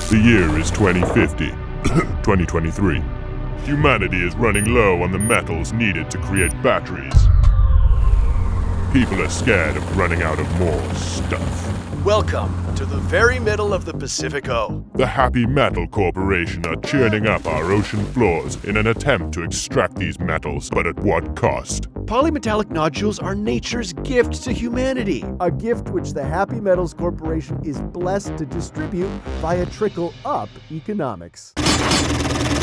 The year is 2050. 2023. Humanity is running low on the metals needed to create batteries. People are scared of running out of more stuff. Welcome to the very middle of the Pacific O. The Happy Metal Corporation are churning up our ocean floors in an attempt to extract these metals, but at what cost? Polymetallic nodules are nature's gift to humanity. A gift which the Happy Metals Corporation is blessed to distribute via trickle-up economics.